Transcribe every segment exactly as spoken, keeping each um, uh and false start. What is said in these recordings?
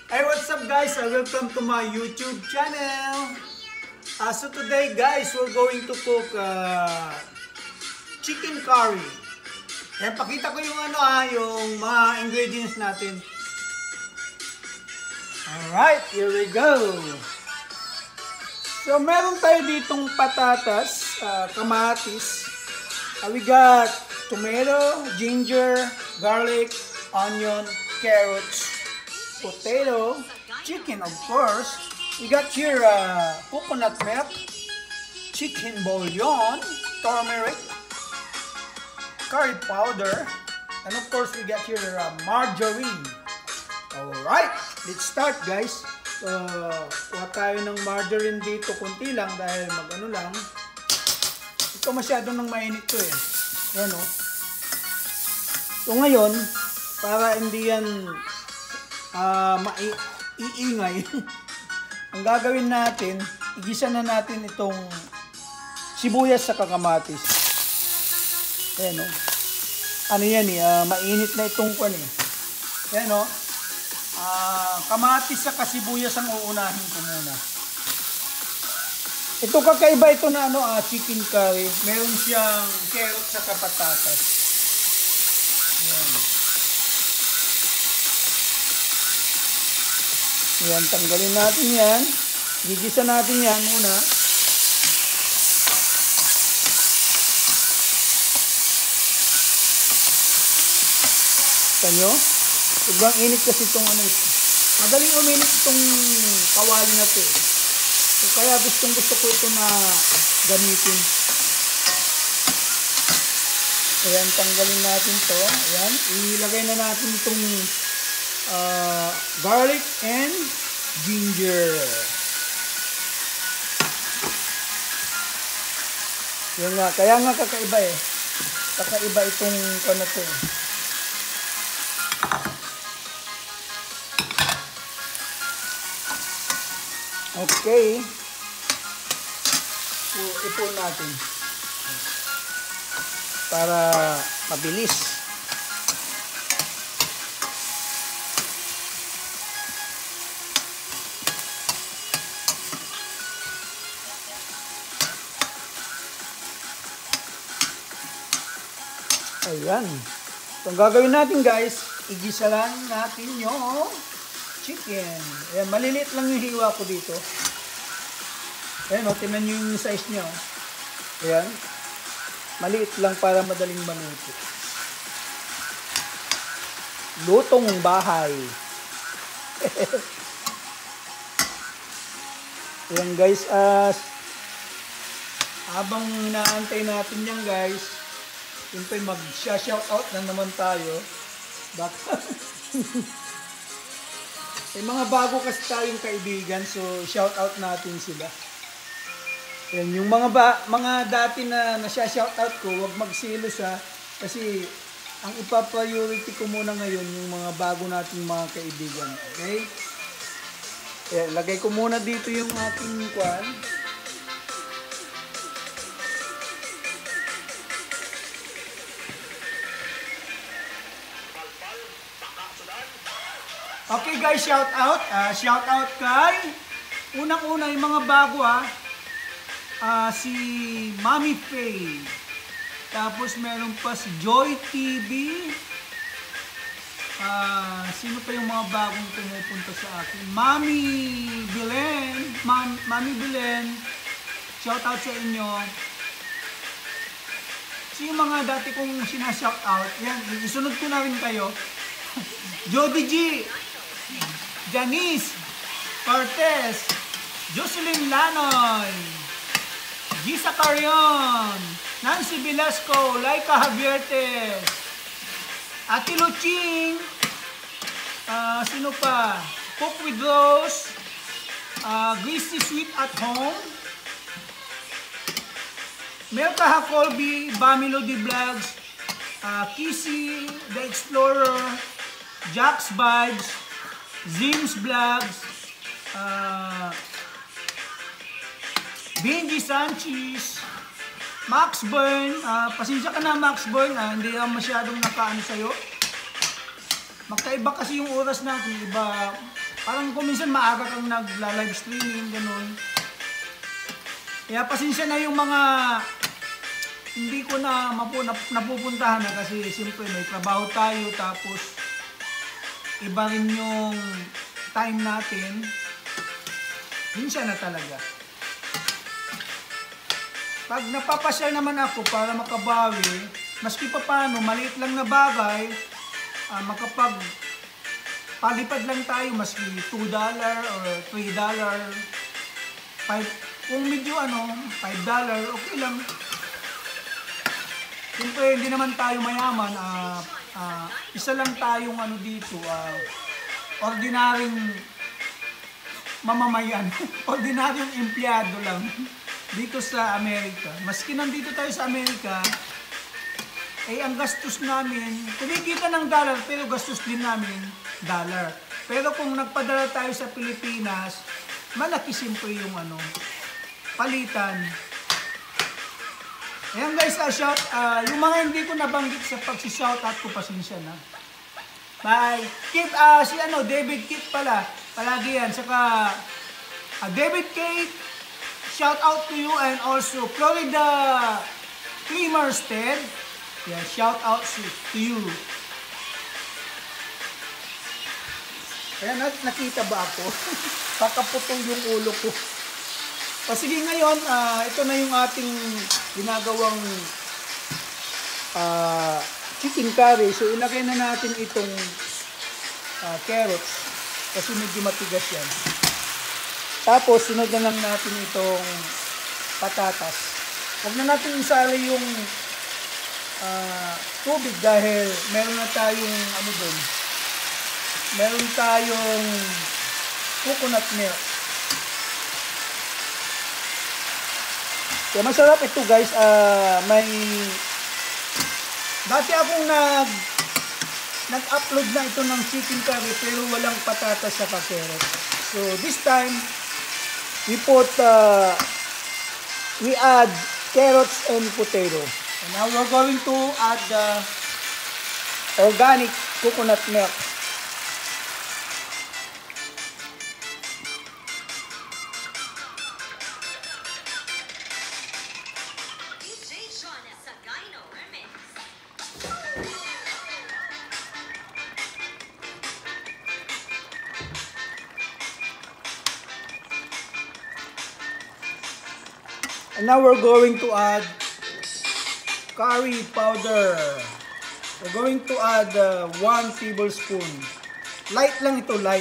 Hey, what's up guys? Uh, welcome to my YouTube channel. Uh, so today guys, we're going to cook uh, chicken curry. Ayan, pakita ko yung ano ha, yung mga ingredients natin. Alright, here we go. So meron tayo ditong patatas, uh, kamatis. Uh, we got tomato, ginger, garlic, onion, carrots, potato, chicken of course. We got here uh, coconut milk, chicken bouillon, turmeric, curry powder, and of course we got here uh, margarine. Alright, let's start guys. So, kuha tayo ng margarine dito, kunti lang dahil mag ano lang. Ito masyado nang mainit to eh. Ayan o. So ngayon, para hindi yan uh, maiingay, ang gagawin natin, igisa na natin itong sibuyas sa kamatis. Ayan o. Ano yan eh, uh, mainit na itong kwan eh. Ayan o. Uh, kamatis sa kasibuyas ang uunahin ko muna. Ito kakaiba ito na ano, uh, chicken curry. Meron siyang carrot sa patatas. Ayan. Ayan, tanggalin natin yan. Gigisa natin yan muna. Kita nyo? Ibang init kasi itong ano ito. Madaling uminit itong kawali na ito. So, kaya gustong gusto ko ito na gamitin. Ayan, tanggalin natin ito. Ayan, ilagay na natin itong uh, garlic and ginger. Yan nga, kaya nga kakaiba eh. Kakaiba itong ano to eh. Okay. So, ipon natin. Para mabilis. Ayan. So, ang gagawin natin guys, igisa lang natin yung chicken. Ayan, maliliit lang yung hiwa ko dito. Ayan o, tingnan nyo yung size nyo. Ayan. Maliit lang para madaling maluto. Lutong bahay. Ayan guys, as uh, habang inaantay natin yan guys, siyempre mag-shoutout na naman tayo. Baka may mga bago kasi tayong kaibigan, so shoutout natin sila. Yan, yung mga ba, mga dati na nasya-shoutout ko, wag magsilos ha. Kasi ang ipa-priority ko muna ngayon yung mga bago nating mga kaibigan. Okay? Yan, lagay ko muna dito yung ating kwan. Okay guys, shout out. Uh, shout out kay unang-una yung mga bago ha. Uh, si Mami Faye. Tapos meron pa si Joy T V. Uh, sino pa yung mga bagong pumupunta sa akin? Mami Belen. Mam Mami Belen. Shout out sa inyo. So yung mga dati kong sinashout out, yan, isunod ko na rin kayo. Jody G. Janice Cortez, Jocelyn Lanoy, Gisa Carion, Nancy Velasco, Laika Javiertes, Ate Luching, uh, sino pa? Cook with Rose, uh, Greasy Sweet at Home, Melka Hacolby, Bamilody Vlogs, uh, Kissy the Explorer, Jack's Vibes, Zim's Vlogs, uh, Benji Sanchez, Max Burn, uh, pasensya ka na Max Burn, uh, hindi lang masyadong nakaano sa'yo. Magkaiba kasi yung oras natin, iba parang kung minsan maaga kang nagla-live streaming, ganun. Kaya pasensya na yung mga hindi ko na mapu, nap, napupuntahan na kasi siyempre may trabaho tayo tapos iba rin yung time natin. Minsan na talaga. Pag napapasyal naman ako para makabawi, maski pa paano, maliit lang na bagay, uh, makapag palipad lang tayo, maski two dollars or three dollars, five, kung medyo ano, five dollars, okay lang. Siyempre, hindi naman tayo mayaman, uh, uh, isa lang tayong ano dito, uh, ordinaryong mamamayan, ordinaryong empleyado lang dito sa Amerika. Maski nandito tayo sa Amerika, eh ang gastos namin, kumikita ng dollar pero gastos din namin dollar. Pero kung nagpadala tayo sa Pilipinas, malaki siyempre yung ano, palitan. Ayan guys, uh, shout, uh, yung mga hindi ko nabanggit sa pagsi-shoutout ko, pasensya na. Bye. Keep, uh, si ano, David Kate pala, palagi yan. Saka, uh, David Kate, shout out to you, and also Florida Clemerstead. Yeah, shout out to you. Ayan, nakita ba ako? Kakaputol yung ulo ko. O sige ngayon, uh, ito na yung ating ginagawang uh, chicken curry. So ilagay na natin itong uh, carrots kasi medyo matigas yan. Tapos sunod na lang natin itong patatas. Huwag na natin isali yung uh, tubig dahil meron na tayong ano doon. Meron tayong coconut milk. Kaya masarap ito guys. Uh, may dati akong nag nag-upload na ito ng chicken curry pero walang patatas sa carrot. So this time we put uh, we add carrots and potato. And now we're going to add the organic coconut milk. And now we're going to add curry powder. We're going to add uh, one tablespoon. Light lang ito, light.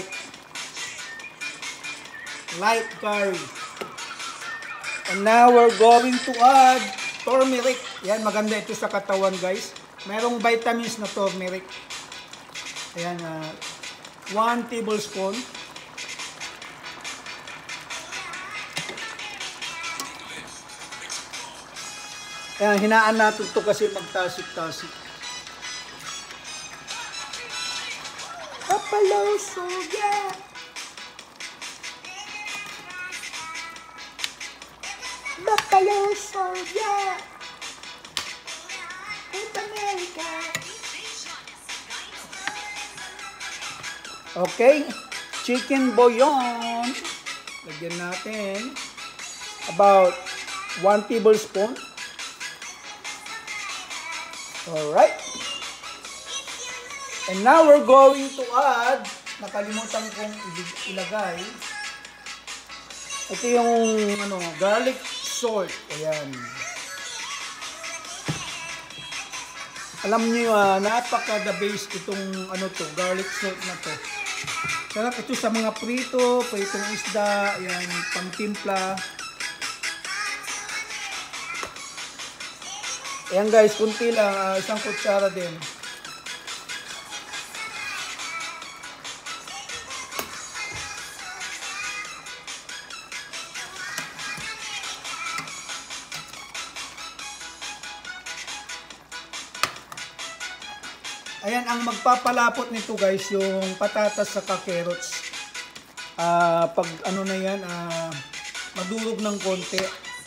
Light curry. And now we're going to add turmeric. Yan, maganda ito sa katawan guys. Merong vitamins na turmeric. Ayan, uh, one tablespoon. Ayan, hinaan natin ito kasi magtasik-tasik. Papaloso, yeah! Papaloso, yeah! In America! Okay, chicken bouillon. Lagyan natin about one tablespoon. Alright. And now we're going to add, nakalimutan kong ilagay, ito yung ano, garlic salt. Ayan. Alam niyo, uh, napaka the base itong ano to, garlic salt na to. Sarap ito sa mga prito, pritong isda, ayan, pang timpla. Ayan guys, kunti lang, uh, isang kutsara din. Ayan, ang magpapalapot nito guys, yung patatas sa carrots. Uh, pag ano na yan, uh, madurog ng konti.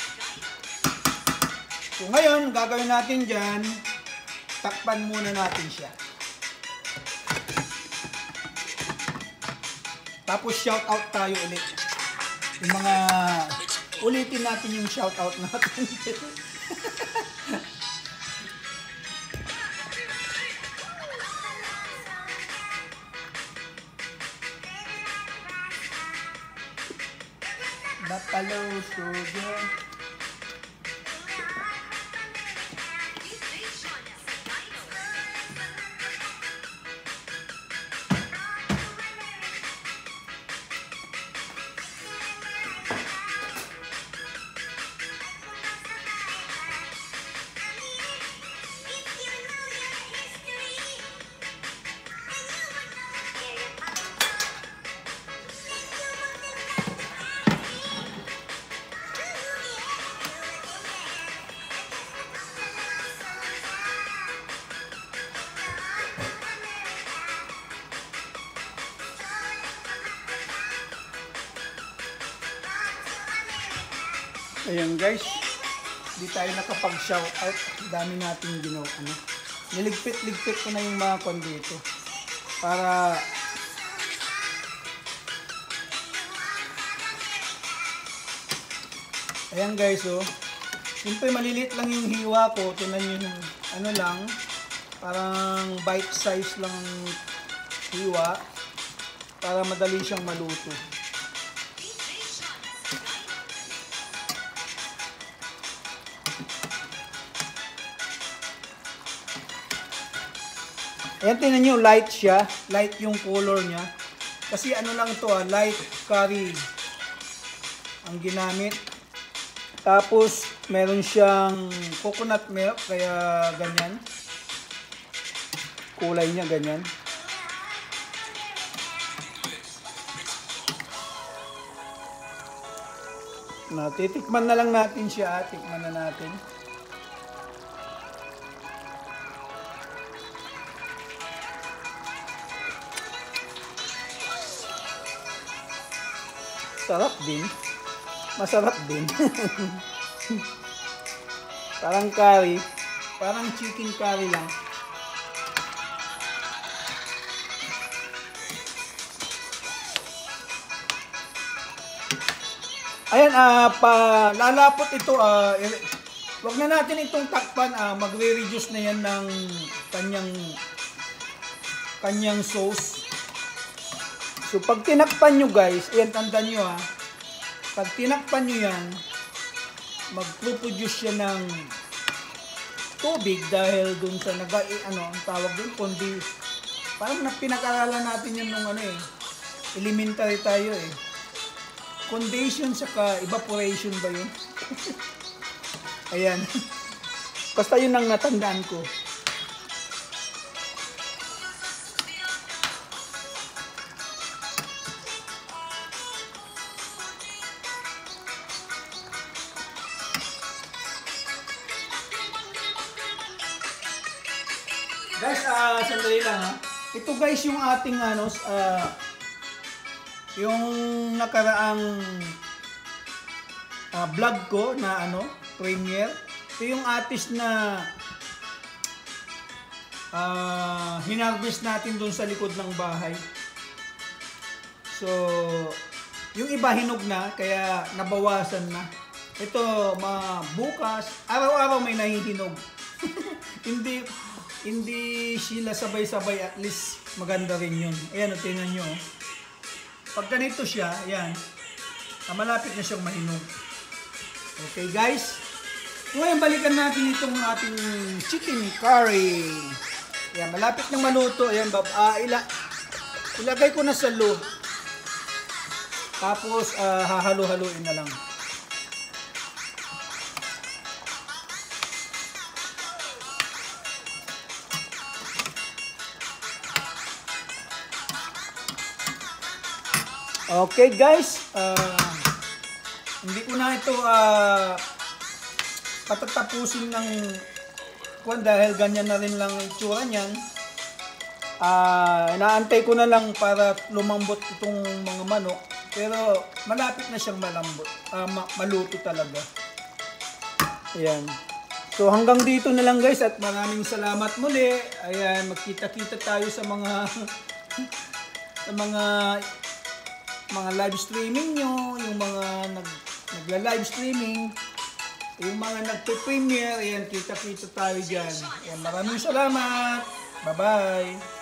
So ngayon, gagawin natin dyan, takpan muna natin siya. Tapos shout out tayo ulit. Yung mga ulitin natin yung shout out natin. Buffalo Soldier. Ayan guys, di tayo nakapag-shout out. Dami natin ginawa. Ano? Niligpit-ligpit ko na yung mga kon dito. Para ayan guys, oh. Siyempre maliliit lang yung hiwa ko. Tinan nyo yung ano lang, parang bite size lang hiwa. Para madali siyang maluto. Ayan, tingnan nyo, light siya. Light yung color niya. Kasi ano lang to ah, light curry ang ginamit. Tapos, meron siyang coconut milk, kaya ganyan. Kulay niya ganyan. Na, titikman na lang natin siya. Tikman na natin. Sarap din. Masarap din. Parang curry. Parang chicken curry lang. Ayan, ah, pa lalapot ito. Ah, wag na natin itong takpan. Ah, magre-reduce na yan ng kanyang kanyang sauce. So, pag tinakpan nyo guys, ayan, tandaan nyo ha, pag tinakpan nyo yan, mag-produce siya ng tubig dahil dun sa naga, eh, ano, ang tawag dun, kundi, parang na pinag-aralan natin yun nung ano eh, elementary tayo eh. Condensation saka evaporation ba yun? Ayan. Basta yun ang natandaan ko. Guys, ah, uh, sandali lang ha. Ito guys yung ating ano, uh, yung nakaraang uh, vlog ko na ano, premiere. Ito yung artist na uh, hinarvest natin doon sa likod ng bahay. So, yung iba hinog na, kaya nabawasan na. Ito, ma bukas, araw-araw may nahihinog. Hindi hindi sila sabay-sabay, at least maganda rin yun. Ayan, tingnan nyo. Pag ganito siya, ayan, malapit na siyang mahinog. Okay guys, ngayon balikan natin itong ating chicken curry. Ayan, malapit nang maluto. Ayan, bab, ah, ila, ilagay ko na sa loob. Tapos, ah, hahalo-haluin na lang. Okay guys, uh, hindi ko na ito uh, patatapusin ng kwan dahil ganyan na rin lang itsura niyan. Uh, inaantay ko na lang para lumambot itong mga manok, pero malapit na siyang malambot, uh, ma maluto talaga. Ayan. So hanggang dito na lang guys, at maraming salamat muli. Ayan, magkita-kita tayo sa mga sa mga mga live streaming nyo, yung mga nag, nagla-live streaming, yung mga nagpe-premiere, ayan, kita-kita tayo dyan. Ayan, maraming salamat. Bye-bye.